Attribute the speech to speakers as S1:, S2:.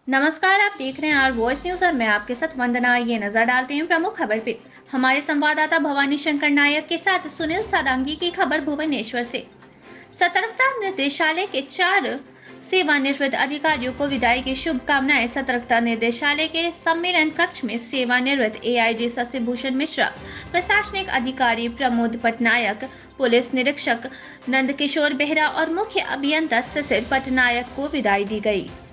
S1: नमस्कार, आप देख रहे हैं आर वॉइस न्यूज और मैं आपके साथ वंदना। ये नजर डालते हैं प्रमुख खबर पे। हमारे संवाददाता भवानी शंकर नायक के साथ सुनील सारंगी की खबर भुवनेश्वर से। सतर्कता निर्देशालय के 4 सेवानिवृत्त अधिकारियों को विदाई की शुभकामनाएं। सतर्कता निर्देशालय के सम्मेलन कक्ष में सेवानिवृत्त एआईजी शशिभूषण मिश्रा, प्रशासनिक अधिकारी प्रमोद पटनायक, पुलिस निरीक्षक नंदकिशोर बेहरा और मुख्य अभियंता शिशिर पटनायक को विदाई दी गई।